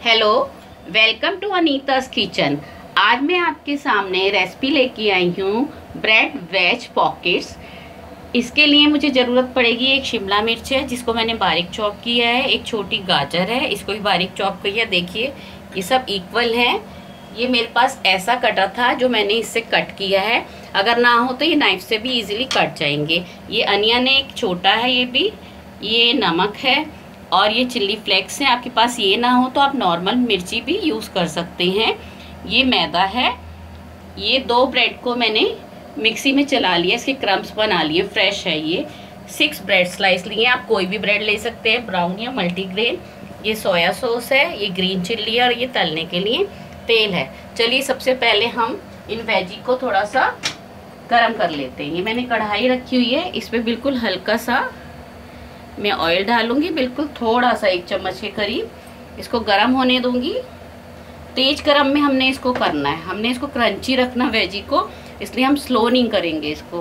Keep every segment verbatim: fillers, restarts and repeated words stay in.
Hello, welcome to Anita's kitchen. आज मैं आपके सामने रेसिपी लेके आई हूँ ब्रेड वेज पॉकेट्स। इसके लिए मुझे ज़रूरत पड़ेगी एक शिमला मिर्च है जिसको मैंने बारीक चॉप किया है, एक छोटी गाजर है इसको भी बारीक चॉप किया। देखिए ये सब इक्वल है। ये मेरे पास ऐसा कटर था जो मैंने इससे कट किया है, अगर ना हो तो ये नाइफ से भी इजीली कट जाएंगे। ये अनियन है, एक छोटा है ये भी। ये नमक है और ये चिल्ली फ्लेक्स है। आपके पास ये ना हो तो आप नॉर्मल मिर्ची भी यूज़ कर सकते हैं। ये मैदा है। ये दो ब्रेड को मैंने मिक्सी में चला लिया, इसके क्रम्स बना लिए, फ्रेश है ये। सिक्स ब्रेड स्लाइस लिए, आप कोई भी ब्रेड ले सकते हैं, ब्राउन या मल्टीग्रेन। ये सोया सॉस है, ये ग्रीन चिल्ली है और ये तलने के लिए तेल है। चलिए सबसे पहले हम इन वेजी को थोड़ा सा गरम कर लेते हैं। ये मैंने कढ़ाई रखी हुई है, इस पर बिल्कुल हल्का सा मैं ऑयल डालूंगी, बिल्कुल थोड़ा सा, एक चम्मच के करीब। इसको गरम होने दूंगी। तेज गरम में हमने इसको करना है, हमने इसको क्रंची रखना वेजी को, इसलिए हम स्लो नहीं करेंगे इसको।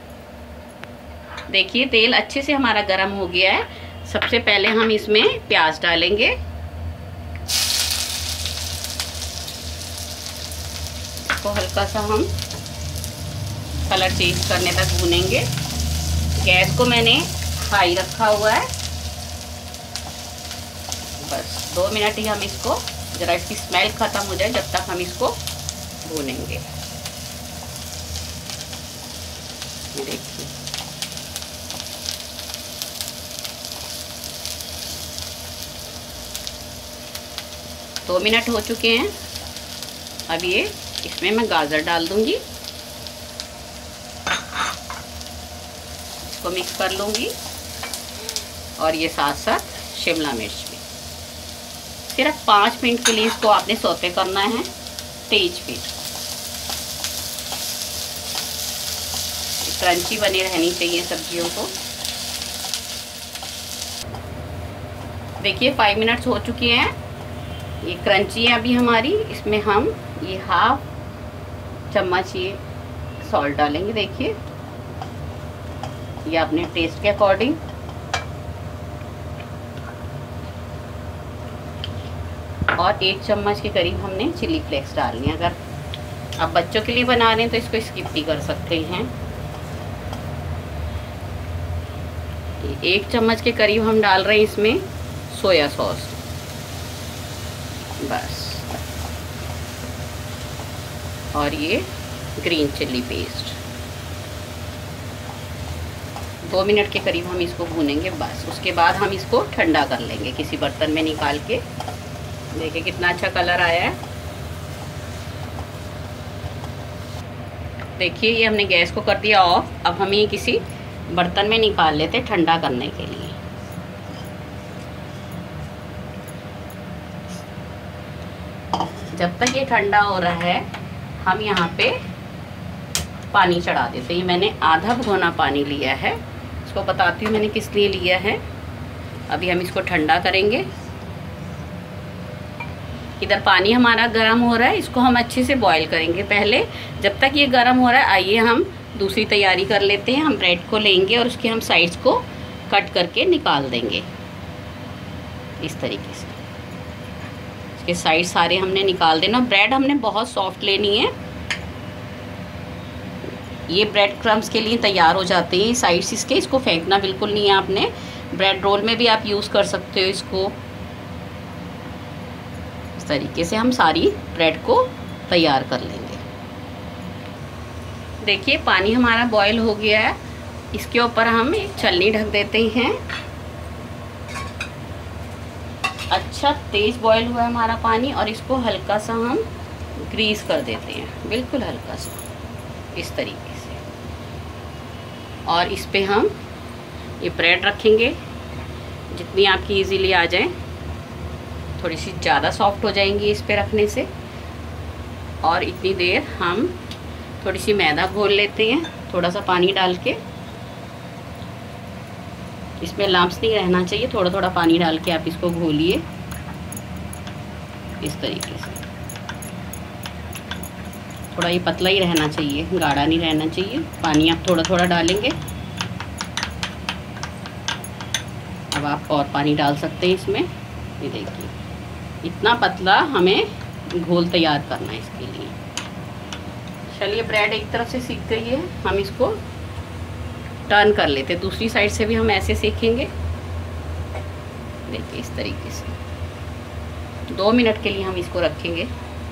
देखिए तेल अच्छे से हमारा गरम हो गया है। सबसे पहले हम इसमें प्याज डालेंगे। इसको हल्का सा हम कलर चेंज करने तक भूनेंगे। गैस को मैंने हाई रखा हुआ है। बस दो मिनट ही हम इसको, जरा इसकी स्मेल खत्म हो जाए जब तक हम इसको भूनेंगे। देखिए दो मिनट हो चुके हैं। अब ये इसमें मैं गाजर डाल दूंगी, इसको मिक्स कर लूंगी और ये साथ साथ शिमला मिर्च भी। सिर्फ पाँच मिनट के लिए इसको आपने सौते करना है तेज पे। क्रंची बनी रहनी चाहिए सब्जियों को। देखिए फाइव मिनट्स हो चुके हैं, ये क्रंची है अभी हमारी। इसमें हम ये हाफ चम्मच ये सॉल्ट डालेंगे। देखिए ये अपने टेस्ट के अकॉर्डिंग। और एक चम्मच के करीब हमने चिली फ्लेक्स डालनी है। अगर आप बच्चों के लिए बना रहे हैं तो इसको स्किप भी कर सकते हैं। एक चम्मच के करीब हम डाल रहे हैं इसमें सोया सॉस। बस, और ये ग्रीन चिल्ली पेस्ट। दो मिनट के करीब हम इसको भूनेंगे बस। उसके बाद हम इसको ठंडा कर लेंगे किसी बर्तन में निकाल के। देखिए कितना अच्छा कलर आया है। देखिए ये हमने गैस को कर दिया ऑफ। अब हम ये किसी बर्तन में निकाल लेते हैं ठंडा करने के लिए। जब तक ये ठंडा हो रहा है हम यहाँ पे पानी चढ़ा देते हैं। मैंने आधा भगोना पानी लिया है, इसको बताती हूँ मैंने किस लिए लिया है। अभी हम इसको ठंडा करेंगे। इधर पानी हमारा गर्म हो रहा है, इसको हम अच्छे से बॉईल करेंगे पहले। जब तक ये गर्म हो रहा है आइए हम दूसरी तैयारी कर लेते हैं। हम ब्रेड को लेंगे और उसके हम साइड्स को कट करके निकाल देंगे इस तरीके से। इसके साइड सारे हमने निकाल देना। ब्रेड हमने बहुत सॉफ्ट लेनी है। ये ब्रेड क्रम्स के लिए तैयार हो जाते हैं साइड्स इसके। इसको फेंकना बिल्कुल नहीं है आपने। ब्रेड रोल में भी आप यूज़ कर सकते हो इसको। इस तरीके से हम सारी ब्रेड को तैयार कर लेंगे। देखिए पानी हमारा बॉईल हो गया है। इसके ऊपर हम एक छलनी ढक देते हैं। अच्छा तेज बॉईल हुआ है हमारा पानी और इसको हल्का सा हम ग्रीस कर देते हैं, बिल्कुल हल्का सा इस तरीके से। और इस पे हम ये ब्रेड रखेंगे जितनी आपकी इजीली आ जाए। थोड़ी सी ज़्यादा सॉफ्ट हो जाएंगी इस पे रखने से। और इतनी देर हम थोड़ी सी मैदा घोल लेते हैं, थोड़ा सा पानी डाल के। इसमें लम्स नहीं रहना चाहिए, थोड़ा थोड़ा पानी डाल के आप इसको घोलिए इस तरीके से। थोड़ा ये पतला ही रहना चाहिए, गाढ़ा नहीं रहना चाहिए। पानी आप थोड़ा थोड़ा डालेंगे। अब आप और पानी डाल सकते हैं इसमें। ये देखिए इतना पतला हमें घोल तैयार करना है इसके लिए। चलिए ब्रेड एक तरफ से सीख गई है, हम इसको टर्न कर लेते हैं। दूसरी साइड से भी हम ऐसे सेकेंगे। देखिए इस तरीके से दो मिनट के लिए हम इसको रखेंगे।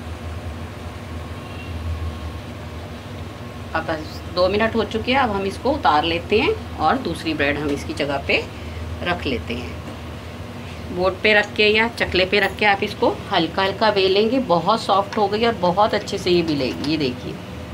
अब दो मिनट हो चुके हैं, अब हम इसको उतार लेते हैं और दूसरी ब्रेड हम इसकी जगह पे रख लेते हैं। बोर्ड पे रख के या चकले पे रख के आप इसको हल्का हल्का बेलेंगे। बहुत सॉफ्ट हो गई और बहुत अच्छे से ये बेलेगी। ये देखिए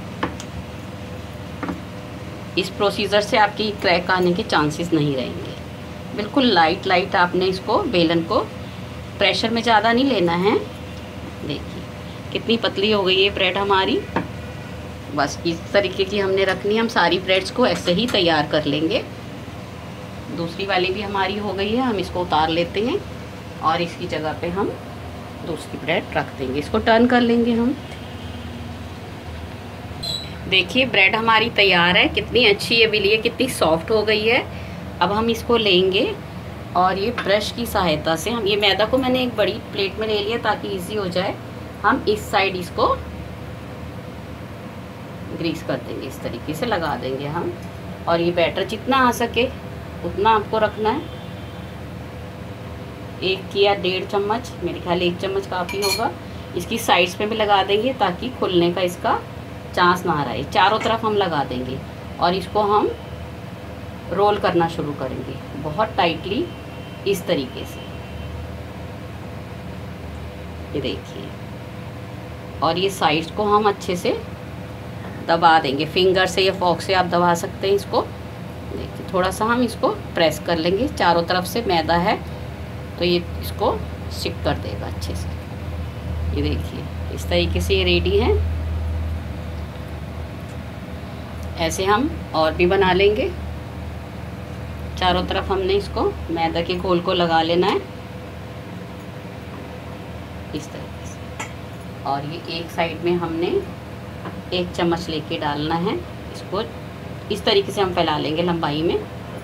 इस प्रोसीजर से आपकी क्रैक आने के चांसेस नहीं रहेंगे। बिल्कुल लाइट लाइट आपने इसको बेलन को, प्रेशर में ज़्यादा नहीं लेना है। देखिए कितनी पतली हो गई है ब्रेड हमारी। बस इस तरीके की हमने रखनी है। हम सारी ब्रेड्स को ऐसे ही तैयार कर लेंगे। दूसरी वाली भी हमारी हो गई है, हम इसको उतार लेते हैं और इसकी जगह पे हम दूसरी ब्रेड रख देंगे। इसको टर्न कर लेंगे हम। देखिए ब्रेड हमारी तैयार है। कितनी अच्छी ये बिली है, कितनी सॉफ्ट हो गई है। अब हम इसको लेंगे और ये ब्रश की सहायता से हम, ये मैदा को मैंने एक बड़ी प्लेट में ले लिया ताकि इजी हो जाए। हम इस साइड इसको ग्रीस कर देंगे, इस तरीके से लगा देंगे हम। और ये बैटर जितना आ सके उतना आपको रखना है। एक या डेढ़ चम्मच, मेरे ख्याल एक चम्मच काफ़ी होगा। इसकी साइड्स पे भी लगा देंगे ताकि खुलने का इसका चांस ना रहे। चारों तरफ हम लगा देंगे और इसको हम रोल करना शुरू करेंगे बहुत टाइटली इस तरीके से। ये देखिए, और ये साइड्स को हम अच्छे से दबा देंगे। फिंगर से या फॉक से आप दबा सकते हैं इसको। देखिए थोड़ा सा हम इसको प्रेस कर लेंगे। चारों तरफ से मैदा है तो ये इसको स्टिक कर देगा अच्छे से। ये देखिए इस तरीके से ये रेडी है। ऐसे हम और भी बना लेंगे। चारों तरफ हमने इसको मैदा के घोल को लगा लेना है इस तरीके से। और ये एक साइड में हमने एक चम्मच लेके डालना है। इसको इस तरीके से हम फैला लेंगे लंबाई में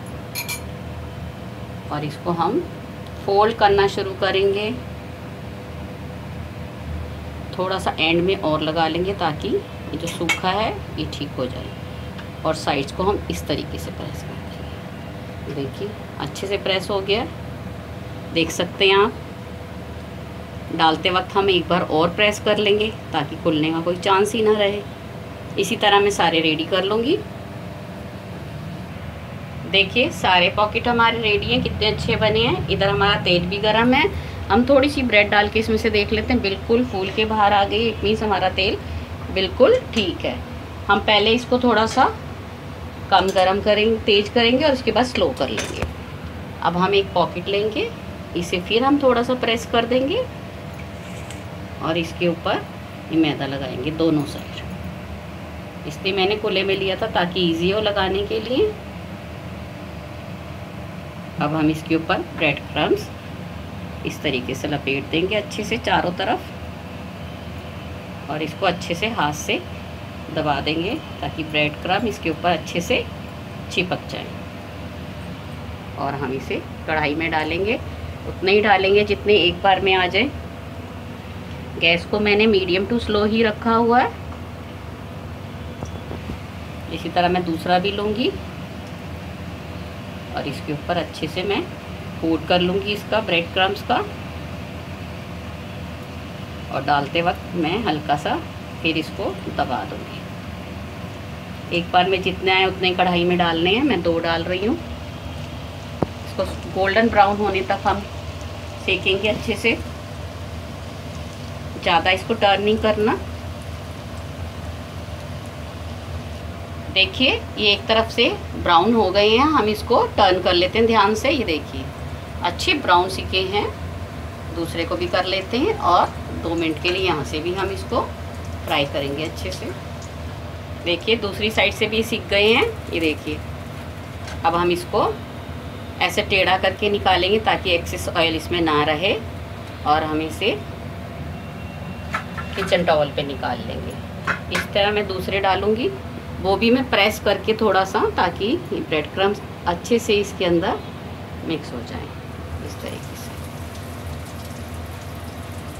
और इसको हम फोल्ड करना शुरू करेंगे। थोड़ा सा एंड में और लगा लेंगे ताकि ये जो सूखा है ये ठीक हो जाए। और साइड्स को हम इस तरीके से प्रेस कर देंगे। देखिए अच्छे से प्रेस हो गया, देख सकते हैं आप। डालते वक्त हम एक बार और प्रेस कर लेंगे ताकि खुलने का कोई चांस ही ना रहे। इसी तरह मैं सारे रेडी कर लूँगी। देखिए सारे पॉकेट हमारे रेडी हैं, कितने अच्छे बने हैं। इधर हमारा तेल भी गर्म है। हम थोड़ी सी ब्रेड डाल के इसमें से देख लेते हैं। बिल्कुल फूल के बाहर आ गई, इट मीन्स हमारा तेल बिल्कुल ठीक है। हम पहले इसको थोड़ा सा कम गरम करेंगे, तेज करेंगे और उसके बाद स्लो कर लेंगे। अब हम एक पॉकेट लेंगे, इसे फिर हम थोड़ा सा प्रेस कर देंगे और इसके ऊपर ये मैदा लगाएंगे दोनों साइड। इसलिए मैंने खुले में लिया था ताकि इजी हो लगाने के लिए। अब हम इसके ऊपर ब्रेड क्रम्स इस तरीके से लपेट देंगे अच्छे से चारों तरफ और इसको अच्छे से हाथ से दबा देंगे ताकि ब्रेड क्रम्स इसके ऊपर अच्छे से चिपक जाए। और हम इसे कढ़ाई में डालेंगे, उतने ही डालेंगे जितने एक बार में आ जाए। गैस को मैंने मीडियम टू स्लो ही रखा हुआ है। इसी तरह मैं दूसरा भी लूँगी और इसके ऊपर अच्छे से मैं कोट कर लूँगी इसका ब्रेड क्रम्स का। और डालते वक्त मैं हल्का सा फिर इसको दबा दूँगी। एक बार में जितने आए उतने कढ़ाई में डालने हैं, मैं दो डाल रही हूँ। इसको गोल्डन ब्राउन होने तक हम सेकेंगे अच्छे से, ज़्यादा इसको टर्न नहीं करना। देखिए ये एक तरफ से ब्राउन हो गए हैं, हम इसको टर्न कर लेते हैं ध्यान से। ये देखिए अच्छे ब्राउन सिके हैं। दूसरे को भी कर लेते हैं और दो मिनट के लिए यहाँ से भी हम इसको फ्राई करेंगे अच्छे से। देखिए दूसरी साइड से भी सिक गए हैं। ये देखिए अब हम इसको ऐसे टेढ़ा करके निकालेंगे ताकि एक्सेस ऑयल इसमें ना रहे और हम इसे किचन टॉवल पे निकाल लेंगे। इस तरह मैं दूसरे डालूंगी, वो भी मैं प्रेस करके थोड़ा सा ताकि ये ब्रेड क्रम्स अच्छे से इसके अंदर मिक्स हो जाए इस तरीके से।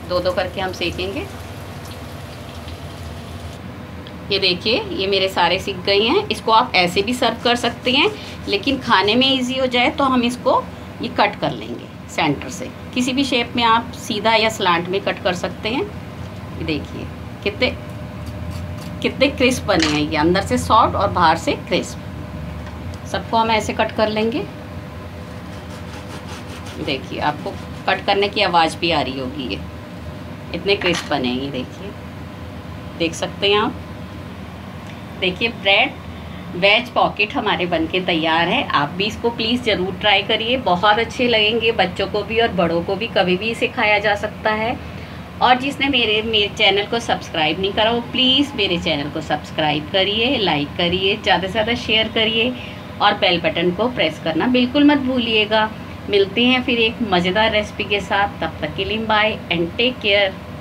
दो दो करके हम सेकेंगे। ये देखिए ये मेरे सारे सिक गए हैं। इसको आप ऐसे भी सर्व कर सकते हैं, लेकिन खाने में इजी हो जाए तो हम इसको ये कट कर लेंगे सेंटर से। किसी भी शेप में आप सीधा या स्लांट में कट कर सकते हैं। ये देखिए कितने कितने क्रिस्प बने हैं, ये अंदर से सॉफ्ट और बाहर से क्रिस्प। सबको हम ऐसे कट कर लेंगे। देखिए आपको कट करने की आवाज़ भी आ रही होगी। ये इतने क्रिस्प बनेंगे, देखिए देख सकते हैं आप। देखिए ब्रेड वेज पॉकेट हमारे बनके तैयार है। आप भी इसको प्लीज़ ज़रूर ट्राई करिए, बहुत अच्छे लगेंगे बच्चों को भी और बड़ों को भी, कभी भी इसे खाया जा सकता है। और जिसने मेरे मेरे चैनल को सब्सक्राइब नहीं करा वो प्लीज़ मेरे चैनल को सब्सक्राइब करिए, लाइक करिए, ज़्यादा से ज़्यादा शेयर करिए और बेल बटन को प्रेस करना बिल्कुल मत भूलिएगा। मिलते हैं फिर एक मज़ेदार रेसिपी के साथ, तब तक के लिए बाय एंड टेक केयर।